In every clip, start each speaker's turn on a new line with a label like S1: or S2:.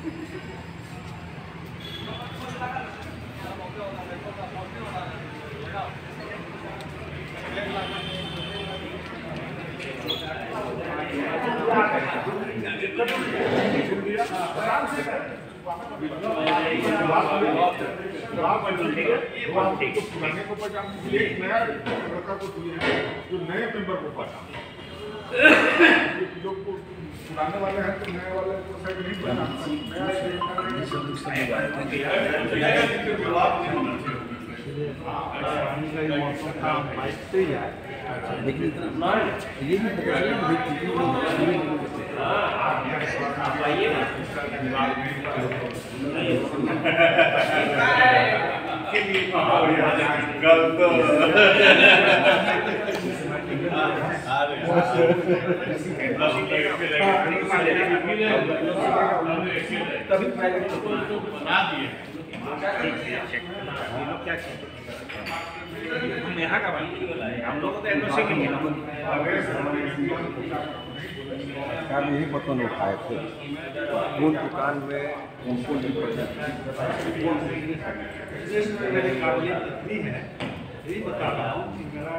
S1: पुराने को पहचान एक नया लड़का को जो नए मेंबर को पहचान जो पुराने वाले हैं तो नए वाले को शायद नहीं
S2: यहाँ का हम लोग तो एनओसी नहीं है
S3: यही पता नहीं उठाए थे कौन दुकान में उनको
S2: मेरी काबिलियत इतनी है यही बता रहा हूँ कि मेरा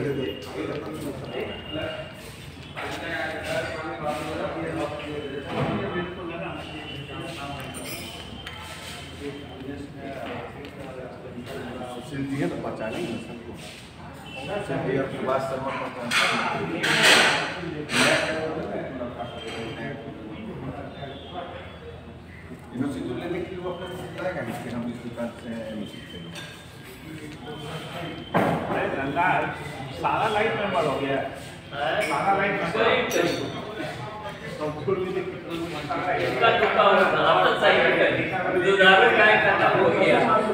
S3: सिंधियन पहचाने नहीं सबको सिंधी और सुभाष शर्मा यूनिवर्सिटी तो लेने के लिए वो अपना बताएगा कि हम इस दुकान से
S2: सारा लाइट मेंबर हो गया सारा लाइट मेंबर
S4: इसका टुकड़ा हो रहा था सही है जो दारू का खत्म हो गया